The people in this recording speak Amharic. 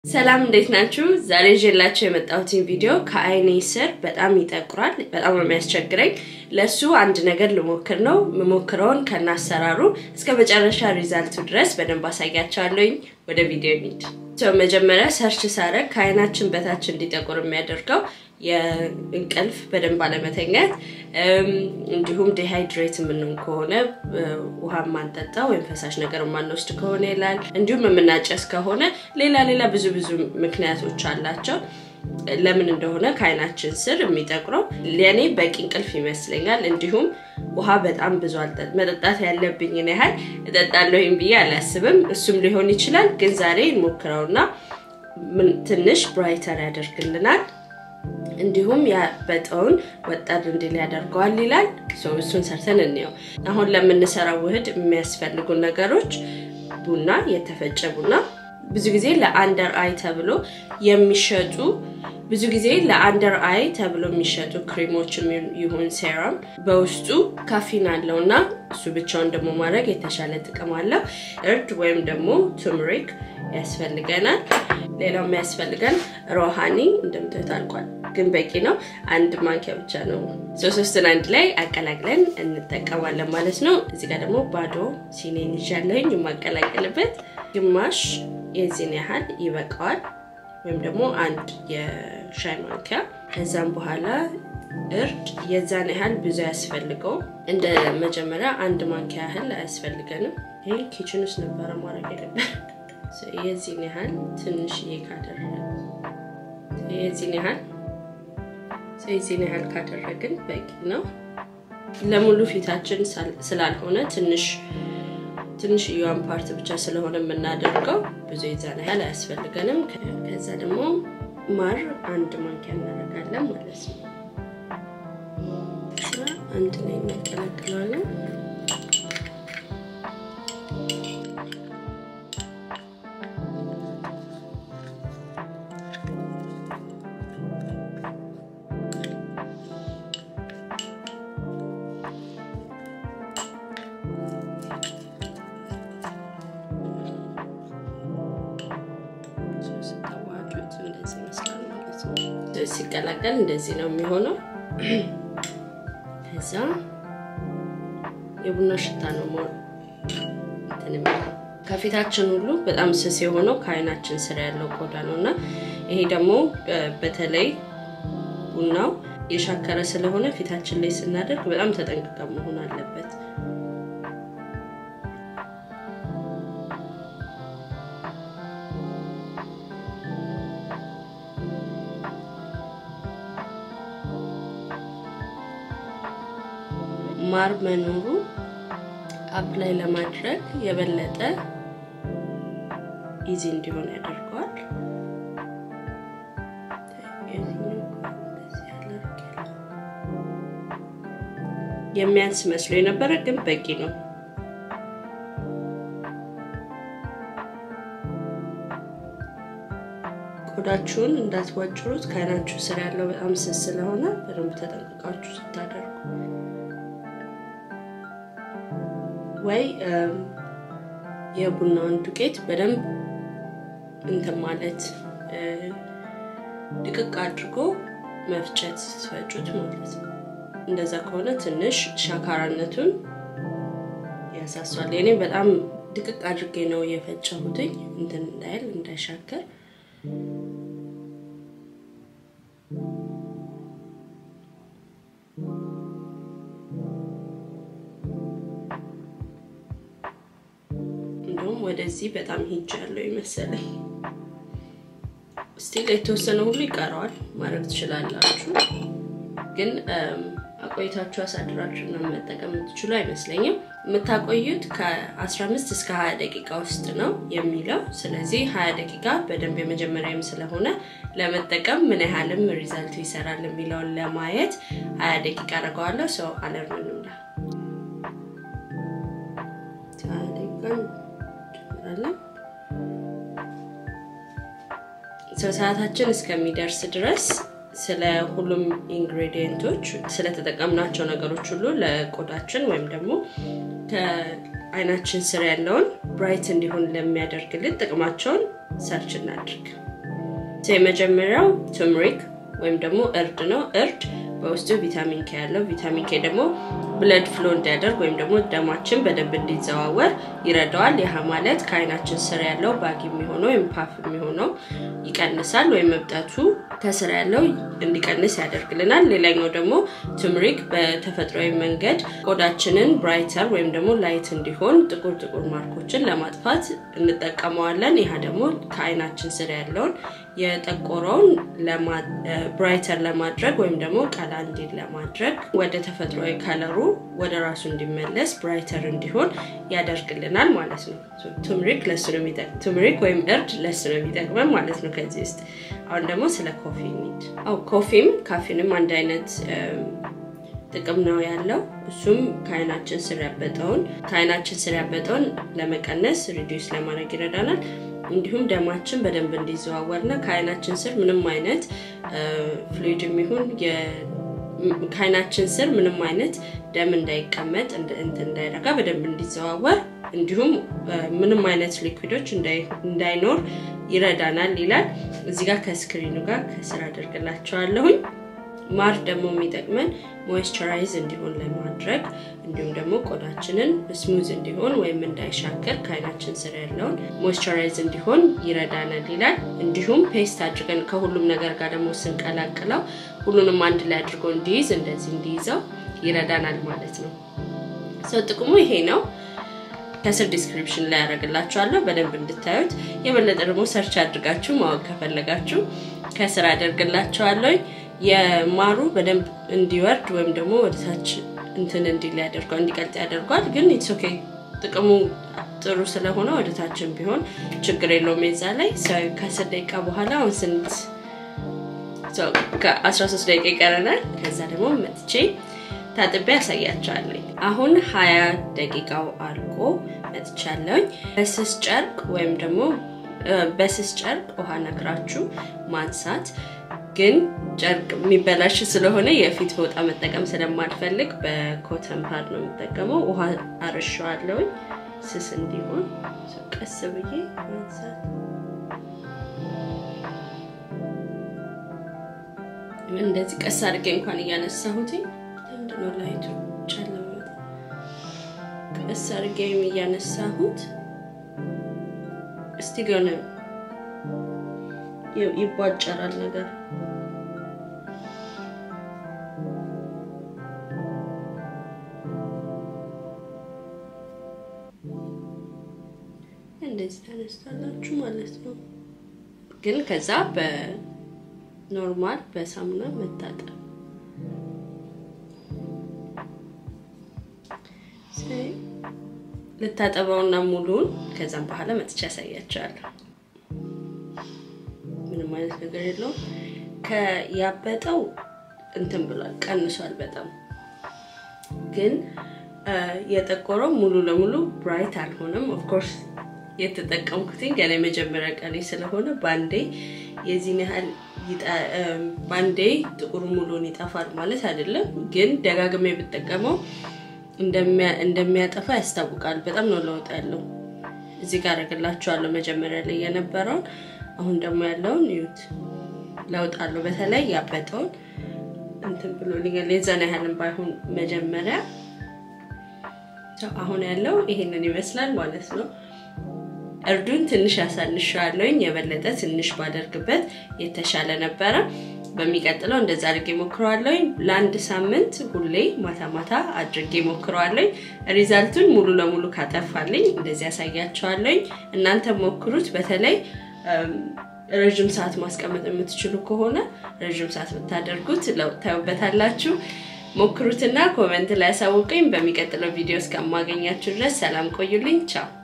ሰላም እንዴት ናችሁ? ዛሬ ጀላችሁ የመጣሁት ቪዲዮ ከአይኔ ስር በጣም ይጠቁራል በጣም ነው የሚያስቸግረኝ ለሱ አንድ ነገር ልሞክር ነው መሞክረውን ከናሰራሩ እስከ መጨረሻ ሪዛልቱ ድረስ በደንብ አሳያችኋለሁ ወደ ቪዲዮ እንሂድ መጀመሪያ ሰርች ሳረግ ከአይናችን በታች እንዲጠቁር የሚያደርገው የእንቅልፍ በደንብ አለመተኛት እንዲሁም ዲሃይድሬት ምንም ከሆነ ውሃ ማንጠጣ ወይ ፈሳሽ ነገር ማንወስድ ከሆነ ይላል እንዲሁም ምናጨስ ከሆነ ሌላ ብዙ ምክንያቶች አላቸው ለምን እንደሆነ ከአይናችን ስር የሚጠቁረው ለኔ በቂ እንቅልፍ ይመስለኛል እንዲሁም ውሃ በጣም ብዙ መጠጣት ያለብኝ ነው ያህል እጠጣለሁኝ ብዬ አላስብም እሱም ሊሆን ይችላል ግን ዛሬ እንሞክራውና ትንሽ ብራይተር ያደርግልናል እንዲሁም ያ በጣውን ወጣት እንዲል ያደርጋል ይላል እሱን ሰርተን እንየው አሁን ለምንሰራው ውህድ የሚያስፈልጉ ነገሮች ቡና የተፈጨ ቡና ብዙ ጊዜ ለአንደር አይ ተብሎ የሚሸጡ ብዙ ጊዜ ለአንደር አይ ተብሎ የሚሸጡ ክሬሞች ይሁን ሴራም በውስጡ ካፊን አለውና እሱ ብቻውን ደሞ ማድረግ የተሻለ ጥቅም አለው እርድ ወይም ደሞ ቱርመሪክ ያስፈልገናል ሌላው የሚያስፈልገን ሮሃኒ እንደምታውቁት ግን በቂ ነው አንድ ማንኪያ ብቻ ነው ሶስቱን አንድ ላይ አቀላቅለን እንጠቀማለን ማለት ነው እዚህ ጋር ደግሞ ባዶ ሲኔን ይዣለኝ የማቀላቀልበት ግማሽ የዚህን ያህል ይበቃዋል ወይም ደግሞ አንድ የሻይ ማንኪያ ከዛም በኋላ እርድ የዛን ያህል ብዙ ያስፈልገው እንደ መጀመሪያ አንድ ማንኪያ ያህል ያስፈልገንም ይሄ ኪችን ውስጥ ነበር ማድረግ ያለበት የዚህን ያህል ትንሽ ይካደረገ የዚህን ያህል ካደረግን በቂ ነው ለሙሉ ፊታችን ስላልሆነ ትንሽ ይዋን ፓርት ብቻ ስለሆነ የምናደርገው ብዙ የዛን ያህል ያስፈልገንም ከዛ ደግሞ ማር አንድ ማንኪያ እናደርጋለን ማለት ነው አንድ ላይ እናቀላቅላለን ሲቀላቀል እንደዚህ ነው የሚሆነው ከዛ የቡና ሽታ ነው ከፊታችን ሁሉ በጣም ስስ የሆነው ከአይናችን ስር ያለው ቆዳ ነውና ይሄ ደግሞ በተለይ ቡናው የሻከረ ስለሆነ ፊታችን ላይ ስናደርግ በጣም ተጠንቅቀን መሆን አለበት ማር መኖሩ አፕላይ ለማድረግ የበለጠ ኢዚ እንዲሆን ያደርጋል የሚያንስ መስሎ የነበረ ግን በቂ ነው ቆዳችሁን እንዳትዋጭሩት ከአይናችሁ ስር ያለው በጣም ስስ ስለሆነ በደንብ ተጠንቅቃችሁ ስታደርጉ ወይ የቡናውን ዱቄት በደንብ ማለት ድቅቅ አድርጎ መፍጨት ፈጩት ማለት ነው እንደዛ ከሆነ ትንሽ ሻካራነቱን ያሳሳል እኔ በጣም ድቅቅ አድርጌ ነው የፈጨሁትኝ እንዳይሻከር ወደዚህ በጣም ሂጃለሁ ይመስለኝ ስቲል የተወሰነ ሁሉ ይቀራል ማድረግ ትችላላችሁ ግን አቆይታችሁ አሳድራችሁ ነው መጠቀም ትችሉ አይመስለኝም የምታቆዩት ከ15 እስከ 20 ደቂቃ ውስጥ ነው የሚለው ስለዚህ 20 ደቂቃ በደንብ የመጀመሪያም ስለሆነ ለመጠቀም ምን ያህልም ሪዛልት ይሰራል የሚለው ለማየት 20 ደቂቃ አደርጋለሁ ሰው አለርምንምላ ሰዓታችን እስከሚደርስ ድረስ ስለ ሁሉም ኢንግሬዲየንቶች ስለ ተጠቀምናቸው ነገሮች ሁሉ ለቆዳችን ወይም ደግሞ ከአይናችን ስር ያለውን ብራይት እንዲሆን ለሚያደርግልን ጥቅማቸውን ሰርች እናድርግ የመጀመሪያው ቱርመሪክ ወይም ደግሞ እርድ ነው እርድ በውስጡ ቪታሚን K ያለው ቪታሚን K ደግሞ ብለድ ፍሎ እንዲያደርግ ወይም ደግሞ ደማችን በደንብ እንዲዘዋወር ይረዳዋል ያ ማለት ከአይናችን ስር ያለው ባግ የሚሆነው ወይም ፓፍ የሚሆነው ይቀንሳል ወይም መብጣቱ ከስር ያለው እንዲቀንስ ያደርግልናል ሌላኛው ደግሞ ቱርመሪክ በተፈጥሯዊ መንገድ ቆዳችንን ብራይተር ወይም ደግሞ ላይት እንዲሆን ጥቁር ማርኮችን ለማጥፋት እንጠቀመዋለን ያ ደግሞ ከአይናችን ስር ያለውን የጠቆረውን ብራይተር ለማድረግ ወይም ደግሞ ቀላ እንዲል ለማድረግ ወደ ተፈጥሯዊ ከለሩ ወደ ራሱ እንዲመለስ ብራይተር እንዲሆን ያደርግልናል ማለት ነው ቱርመሪክ ለሱ ነው የሚጠቅመው ቱርመሪክ ወይም እርድ ለሱ ነው የሚጠቅመው ማለት ነው ከዚህ ውስጥ አሁን ደግሞ ስለ ኮፊ ኒድ ኮፊም ካፌንም አንድ አይነት ጥቅም ነው ያለው እሱም ከአይናችን ስር ያበጠውን ለመቀነስ ሪዲዩስ ለማድረግ ይረዳናል እንዲሁም ደማችን በደንብ እንዲዘዋወርና ከአይናችን ስር ምንም አይነት ፍሉይድ የሚሆን ከአይናችን ስር ምንም አይነት ደም እንዳይቀመጥ እንዳይረጋ በደንብ እንዲዘዋወር እንዲሁም ምንም አይነት ሊኩዊዶች እንዳይኖር ይረዳናል ይላል እዚህ ጋር ከስክሪኑ ጋር ከስራ አድርገላችኋለሁኝ ማር ደግሞ የሚጠቅመን ሞይስቸራይዝ እንዲሆን ለማድረግ እንዲሁም ደግሞ ቆዳችንን ስሙዝ እንዲሆን ወይም እንዳይሻከር ከአይናችን ስር ያለውን ሞይስቸራይዝ እንዲሆን ይረዳናል ይላል እንዲሁም ፔስት አድርገን ከሁሉም ነገር ጋር ደግሞ ስንቀላቅለው ሁሉንም አንድ ላይ አድርጎ እንዲይዝ እንደዚህ እንዲይዘው ይረዳናል ማለት ነው ጥቅሙ ይሄ ነው ከስር ዲስክሪፕሽን ላይ አደርግላችኋለሁ በደንብ እንድታዩት የበለጠ ደግሞ ሰርች አድርጋችሁ ማወቅ ከፈለጋችሁ ከስር አደርግላችኋለሁ የማሩ በደንብ እንዲወርድ ወይም ደግሞ ወደታች እንዲል ያደርጋል እንዲቀልጥ ያደርጋል ግን ኢትስ ኦኬ ጥቅሙ ጥሩ ስለሆነ ወደታችን ቢሆን ችግር የለውም እዛ ላይ ከ10 ደቂቃ በኋላ አሁን ስንት ከ13 ደቂቃ ይቀረናል ከዛ ደግሞ መጥቼ ታጥቤ ያሳያችኋለሁ አሁን 20 ደቂቃው አልቆ መጥቻለሁ በስስ ጨርቅ ወይም ደግሞ በስስ ጨርቅ ውሃ ነግራችሁ ማንሳት ግን ጨርቅ የሚበላሽ ስለሆነ የፊት ፎጣ መጠቀም ስለማልፈልግ በኮተን ፓድ ነው የምጠቀመው ውሃ አርሻለሁ ስስ እንዲሆን ቀስ ብዬ ማንሳት እንደዚህ ቀስ አድርጌ እንኳን እያነሳሁት እንደው ላይቱ ጨለማ ቀስ አድርጌ እያነሳሁት እስቲ ገና ይቧጨራል ነገር እንደዚህ ታነሳላችሁ ማለት ነው ግን ከዛ በኖርማል በሳሙና መታጠብ ለታጠበውና ሙሉን ከዛም በኋላ መጥቻ ያሳያችኋለሁ ምንም ማለት ነገር የለውም ከያበጠው እንትን ብሏል ቀንሷል በጣም ግን የጠቆረው ሙሉ ለሙሉ ብራይት አልሆነም ኦፍ ኮርስ የተጠቀምኩትኝ ገና መጀመሪያ ቀኔ ስለሆነ ባንዴ የዚህን ያህል ባንዴ ጥቁሩ ሙሉን ይጣፋል ማለት አይደለም ግን ደጋግሜ ብጠቀመው እንደሚያጠፋ ያስታውቃል በጣም ነው ለውጥ ያለው እዚህ ጋር አደረግላችኋለሁ መጀመሪያ ላይ የነበረው አሁን ደግሞ ያለውን ይዩት ለውጥ አለው በተለይ ያበጠው እንትን ብሎልኛል የዛና ያህልን ባይሆን መጀመሪያ አሁን ያለው ይሄንን ይመስላል ማለት ነው እርዱን ትንሽ ያሳንሻለኝ የበለጠ ትንሽ ባደርግበት የተሻለ ነበር በሚቀጥለው እንደዛ አድርጌ ሞክራለሁ ለአንድ ሳምንት ሁሌ ማታ አድርጌ ሞክራለሁ ሪዛልቱን ሙሉ ለሙሉ ካጠፋልኝ እንደዚህ ያሳያችኋለሁ እናንተ ሞክሩት በተለይ ረጅም ሰዓት ማስቀመጥ የምትችሉ ከሆነ ረጅም ሰዓት ብታደርጉት ታዩበታላችሁ ሞክሩትና ኮሜንት ላይ አሳውቁኝ በሚቀጥለው ቪዲዮ እስከማገኛችሁ ድረስ ሰላም ቆዩልኝ ቻው